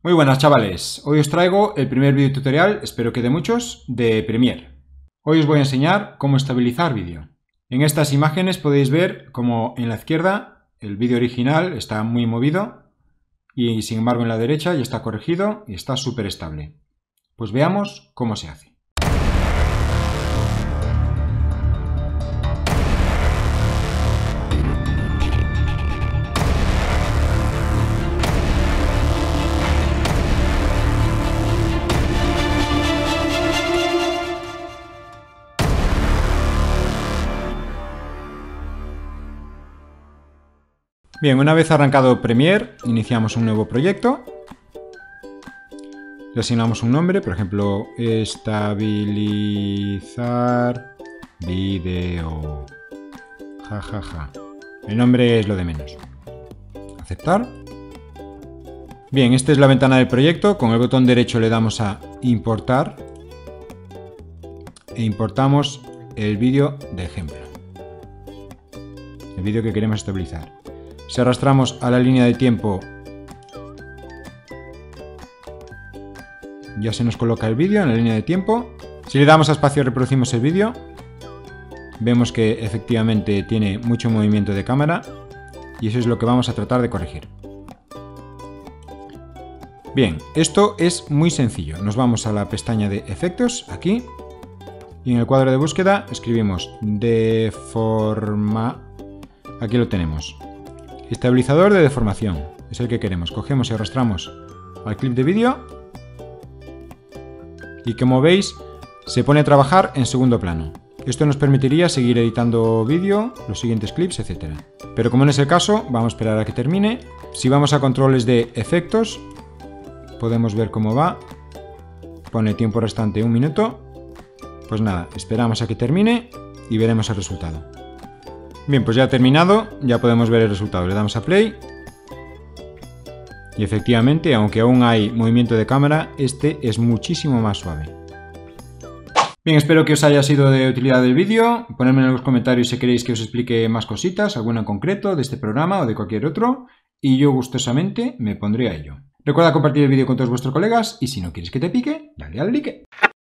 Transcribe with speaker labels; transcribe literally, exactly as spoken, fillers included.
Speaker 1: Muy buenas chavales, hoy os traigo el primer vídeo tutorial, espero que de muchos, de Premiere. Hoy os voy a enseñar cómo estabilizar vídeo. En estas imágenes podéis ver como en la izquierda el vídeo original está muy movido y sin embargo en la derecha ya está corregido y está súper estable. Pues veamos cómo se hace. Bien, una vez arrancado Premiere, iniciamos un nuevo proyecto. Le asignamos un nombre, por ejemplo, estabilizar vídeo. Ja, ja, ja. El nombre es lo de menos. Aceptar. Bien, esta es la ventana del proyecto. Con el botón derecho le damos a importar e importamos el vídeo de ejemplo. El vídeo que queremos estabilizar. Si arrastramos a la línea de tiempo, ya se nos coloca el vídeo en la línea de tiempo. Si le damos a espacio reproducimos el vídeo. Vemos que efectivamente tiene mucho movimiento de cámara y eso es lo que vamos a tratar de corregir. Bien, esto es muy sencillo. Nos vamos a la pestaña de efectos, aquí, y en el cuadro de búsqueda escribimos deforma. Aquí lo tenemos. Estabilizador de deformación, es el que queremos. Cogemos y arrastramos al clip de vídeo y como veis se pone a trabajar en segundo plano. Esto nos permitiría seguir editando vídeo, los siguientes clips, etcétera. Pero como no es el caso, vamos a esperar a que termine. Si vamos a controles de efectos, podemos ver cómo va. Pone tiempo restante un minuto. Pues nada, esperamos a que termine y veremos el resultado. Bien, pues ya ha terminado, ya podemos ver el resultado. Le damos a play y efectivamente, aunque aún hay movimiento de cámara, este es muchísimo más suave. Bien, espero que os haya sido de utilidad el vídeo. Ponedme en los comentarios si queréis que os explique más cositas, alguna en concreto de este programa o de cualquier otro, y yo gustosamente me pondré a ello. Recuerda compartir el vídeo con todos vuestros colegas y si no quieres que te pique, dale al like.